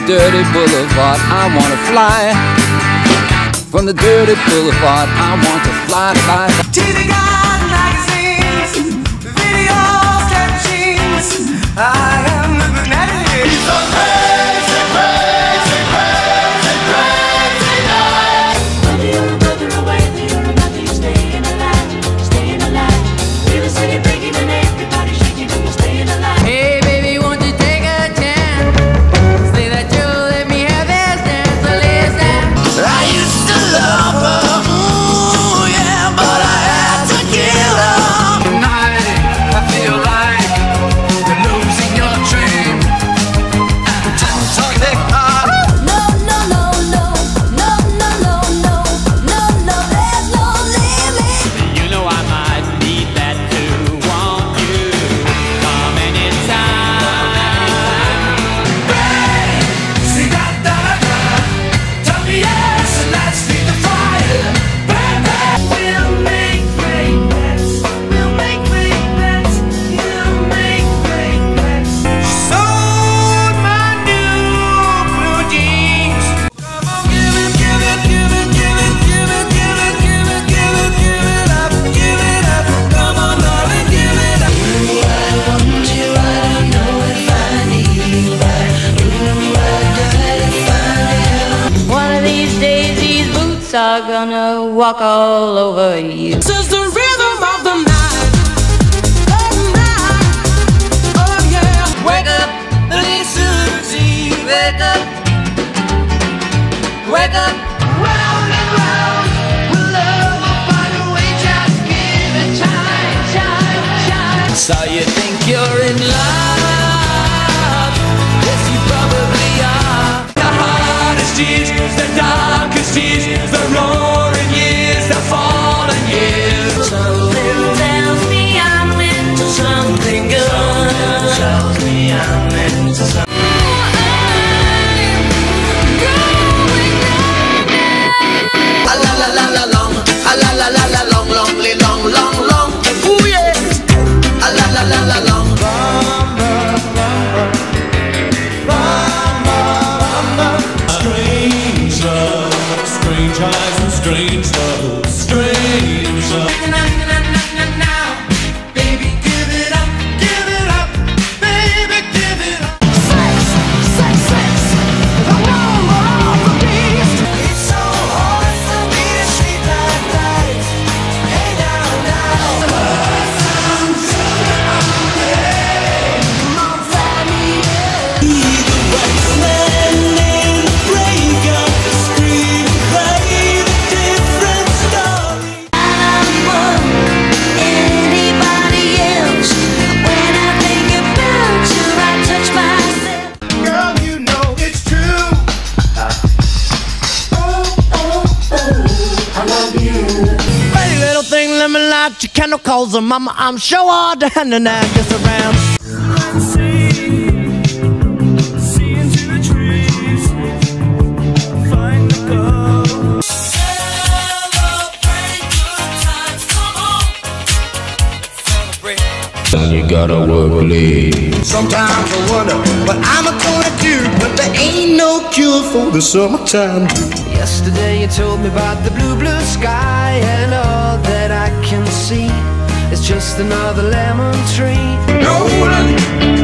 dirty boulevard, I wanna fly. From the dirty boulevard, I want to fly, fly. TV guide, magazines, videos, and machines. I am living at it. It's a crazy, crazy, crazy, crazy night. Whether you're a brother or whether you're a mother, you're staying alive, staying alive. Feel the city breaking and everybody shaking and you're staying alive. Hey baby, won't you take a chance? Say that you'll let me have this dance, so listen. I used to love her, ooh yeah, but I had to kill her. Tonight, I feel like you're losing your train. Take heart. No, no, no, no, no, no, no, no, no, no, there's no limit. You know I might need that to want you. Come anytime. See that, tell me yes, and let's feed the fire. We'll make great bets. We'll make great bets. You'll make great bets. Sold my new blue jeans. Come on, give it, give it, give it, give it, give it, give it, give it, give it, give it up, give it up. Come on, darling, give it up. I want you, I don't know if I need you. I gotta find you. One of these days, these boots are gonna walk all over you. This is the rhythm of the night. Oh yeah. Wake up, little Susie, wake up. Wake up. Round and round, with love will find a way. Just give it time, time, time. So you think you're in love? Yes, you probably are. The hardest years, the darkest years, the roaring years, the fallen years. Something tells me I'm into something good. Tells me I'm into something. A la la la la long, a la la la la long, long, long, long, long. Ooh yeah. A la la la la long. Strange love, strange eyes and strange love, strange love. Now, baby, give it up, baby, give it up. Sex, sex, sex. The war of the beast. It's so hard for me to sleep at night. Hey now, now. Anybody else? When I think about you, I touch myself. Girl, you know it's true. Pretty little thing, let me light your candle, cause mama, I'm sure hard to handle now, just around. See into the trees, find the gold. You gotta work late. Sometimes I wonder what I'm gonna do, but there ain't no cure for the summertime. Yesterday you told me about the blue, blue sky, and all that I can see is just another lemon tree. Golden,